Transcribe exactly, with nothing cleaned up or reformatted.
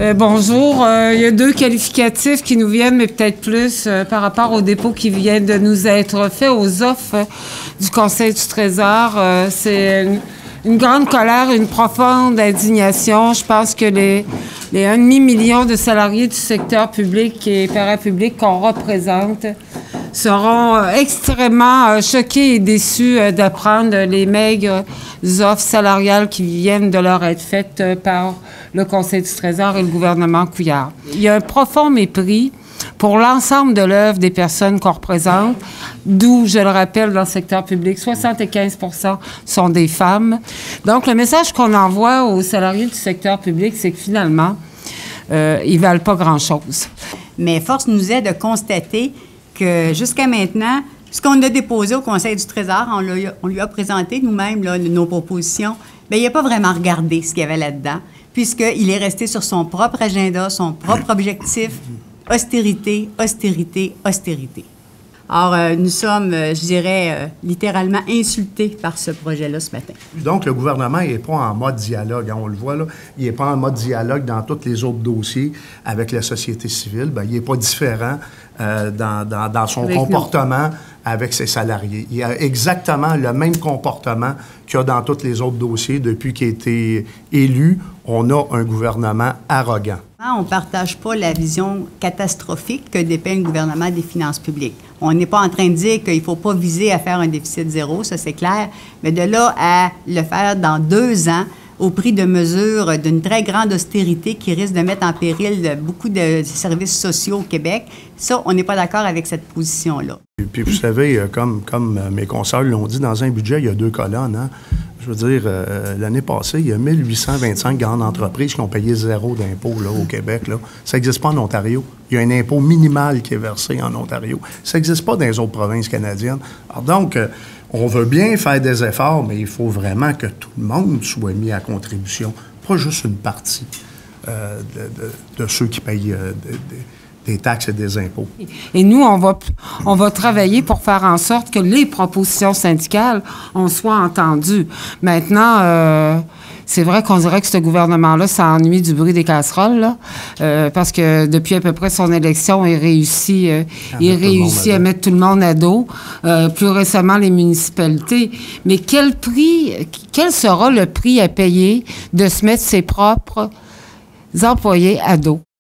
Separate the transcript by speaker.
Speaker 1: Euh, bonjour. Euh, il y a deux qualificatifs qui nous viennent, mais peut-être plus euh, par rapport aux dépôts qui viennent de nous être faits, aux offres euh, du Conseil du Trésor. Euh, c'est une, une grande colère, une profonde indignation. Je pense que les, les un demi-million de salariés du secteur public et parapublic qu'on représente seront euh, extrêmement euh, choqués et déçus euh, d'apprendre les maigres offres salariales qui viennent de leur être faites euh, par le Conseil du Trésor et le gouvernement Couillard. Il y a un profond mépris pour l'ensemble de l'œuvre des personnes qu'on représente, d'où, je le rappelle, dans le secteur public, soixante-quinze pour cent sont des femmes. Donc, le message qu'on envoie aux salariés du secteur public, c'est que finalement, euh, ils ne valent pas grand-chose.
Speaker 2: Mais force nous est de constater que jusqu'à maintenant, ce qu'on a déposé au Conseil du Trésor, on, on lui a présenté nous-mêmes là, nos propositions, bien, il n'a pas vraiment regardé ce qu'il y avait là-dedans, puisqu'il est resté sur son propre agenda, son propre objectif, austérité, austérité, austérité. Alors, euh, nous sommes, euh, je dirais, euh, littéralement insultés par ce projet-là ce matin.
Speaker 3: Donc, le gouvernement n'est pas en mode dialogue. Hein, on le voit, là. Il n'est pas en mode dialogue dans tous les autres dossiers avec la société civile. Bien, il n'est pas différent euh, dans, dans, dans son avec comportement nous. Avec ses salariés. Il a exactement le même comportement qu'il y a dans tous les autres dossiers depuis qu'il a été élu. On a un gouvernement arrogant.
Speaker 2: On ne partage pas la vision catastrophique que dépeint le gouvernement des finances publiques. On n'est pas en train de dire qu'il ne faut pas viser à faire un déficit zéro, ça c'est clair, mais de là à le faire dans deux ans, au prix de mesures d'une très grande austérité qui risque de mettre en péril beaucoup de services sociaux au Québec, ça, on n'est pas d'accord avec cette position-là.
Speaker 3: Et puis, vous savez, comme, comme mes consoeurs l'ont dit, dans un budget, il y a deux colonnes. Hein? Je veux dire, euh, l'année passée, il y a mille huit cent vingt-cinq grandes entreprises qui ont payé zéro d'impôt là, au Québec. Là. Ça n'existe pas en Ontario. Il y a un impôt minimal qui est versé en Ontario. Ça n'existe pas dans les autres provinces canadiennes. Alors donc, euh, on veut bien faire des efforts, mais il faut vraiment que tout le monde soit mis à contribution, pas juste une partie euh, de, de, de ceux qui payent euh, de, de, des taxes et des impôts.
Speaker 1: Et nous, on va, on va travailler pour faire en sorte que les propositions syndicales, on soit entendues. Maintenant, euh, c'est vrai qu'on dirait que ce gouvernement-là s'ennuie du bruit des casseroles, là, euh, parce que depuis à peu près son élection, il réussit, euh, il réussit à mettre tout le monde à dos, euh, plus récemment les municipalités. Mais quel prix, quel sera le prix à payer de se mettre ses propres employés à dos?